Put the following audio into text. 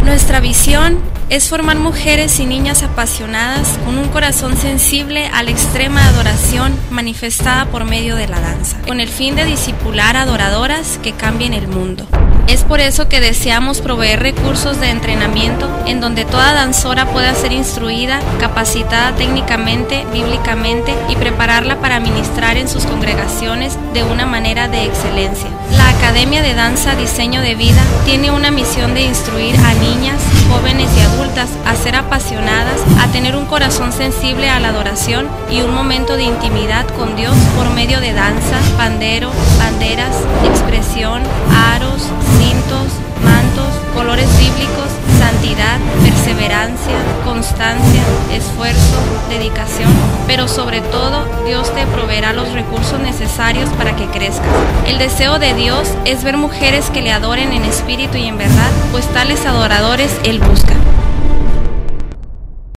Nuestra visión es formar mujeres y niñas apasionadas con un corazón sensible a la extrema adoración manifestada por medio de la danza, con el fin de discipular adoradoras que cambien el mundo. Es por eso que deseamos proveer recursos de entrenamiento en donde toda danzora pueda ser instruida, capacitada técnicamente, bíblicamente y prepararla para ministrar en sus congregaciones de una manera de excelencia. La Academia de Danza Diseño de Vida tiene una misión de instruir a niñas, jóvenes y adultas a ser apasionadas, a tener un corazón sensible a la adoración y un momento de intimidad con Dios por medio de danza, pandero, banderas, expresión, aros, cintos, mantos, colores bíblicos, santidad, perseverancia, constancia, esfuerzo, dedicación, pero sobre todo Dios te proveerá los recursos necesarios para que crezcas. El deseo de Dios es ver mujeres que le adoren en espíritu y en verdad, pues tales adoradores Él busca.